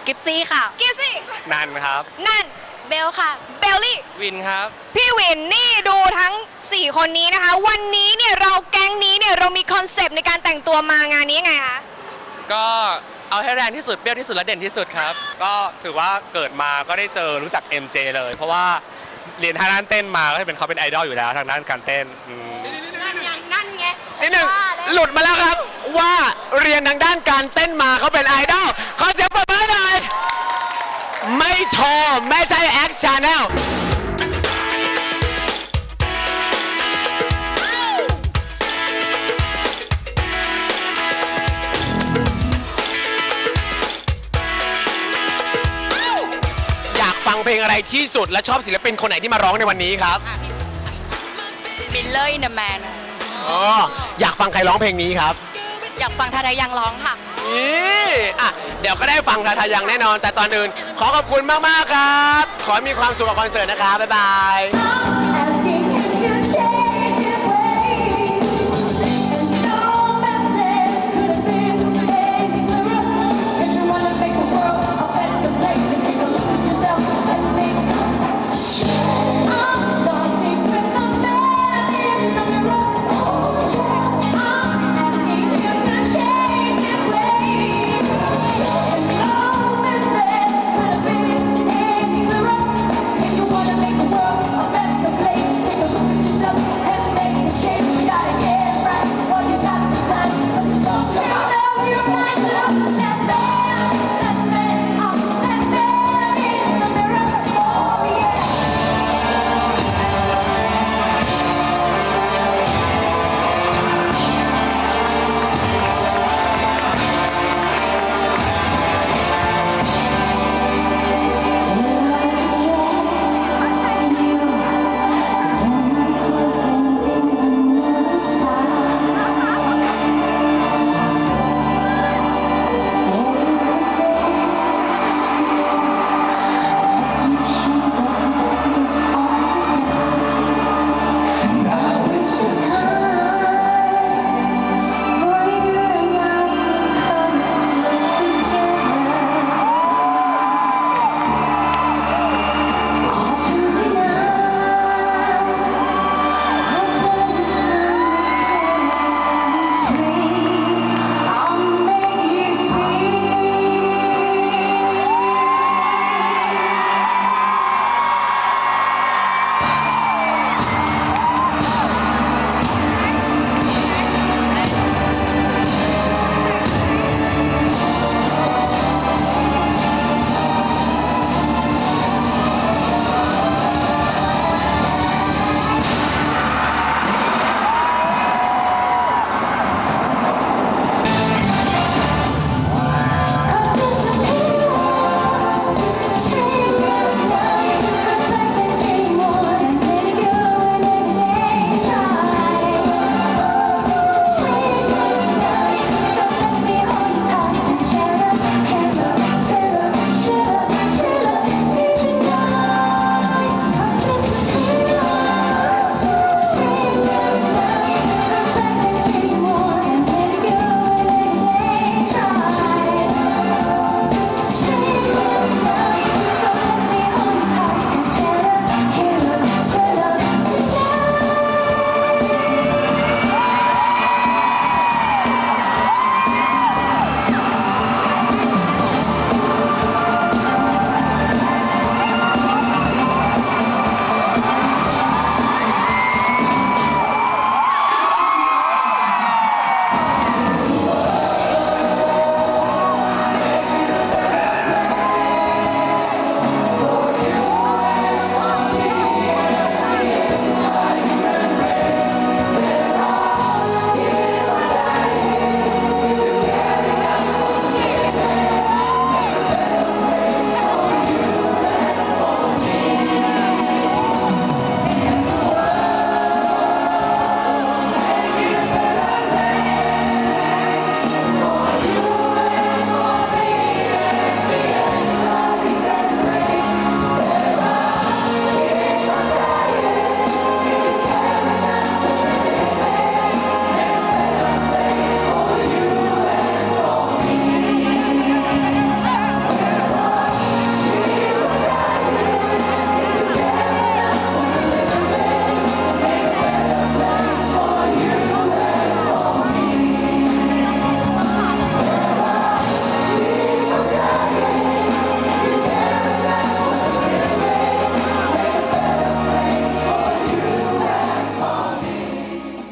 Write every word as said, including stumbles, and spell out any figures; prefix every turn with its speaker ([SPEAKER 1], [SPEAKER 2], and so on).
[SPEAKER 1] กิฟซี่ค่ะ
[SPEAKER 2] กิฟซี่
[SPEAKER 3] นันครับ
[SPEAKER 2] นัน
[SPEAKER 1] เบลค่ะ
[SPEAKER 2] เบลลี่
[SPEAKER 3] วินครับ
[SPEAKER 2] พี่วินนี่ดูทั้งสี่คนนี้นะคะ วันนี้เนี่ยเราแก๊งนี้เนี่ยเรามีคอนเซปต์ในการแต่งตัวมางานนี้ยังไงคะ
[SPEAKER 3] ก็เอาให้แรงที่สุดเปรี้ยวที่สุดและเด่นที่สุดครับก็ถือว่าเกิดมาก็ได้เจอรู้จัก เอ็ม เจ เลย เพราะว่าเรียนทางด้านเต้นมาก็เป็นเขาเป็นไอดอลอยู่แล้วทางด้านการเต้นอืม
[SPEAKER 2] นั่นไงนั่นไง
[SPEAKER 4] นิดหนึ่งหลุดมาแล้วครับว่าเรียนทางด้านการเต้นมาเขาเป็นไอดอลขอเสียงปรบมือหน่อยไม่โชว์ไม่ใช่แอคชั่นแนลอยากฟังเพลงอะไรที่สุดและชอบศิลปินคนไหนที่มาร้องในวันนี้ครับ
[SPEAKER 1] มิลเลอร์อินเดอะแมน
[SPEAKER 4] อ๋ออยากฟังใครร้องเพลงนี้ครับ
[SPEAKER 1] อยากฟังทาทายังร้องค่ะ
[SPEAKER 4] นี่อ่ะเดี๋ยวก็ได้ฟังทาทายังแน่นอน แต่ตอนอื่นขอขอบคุณมาก ๆ ครับ ขอให้มีความสุขกับคอนเสิร์ตนะครับ บ๊ายบาย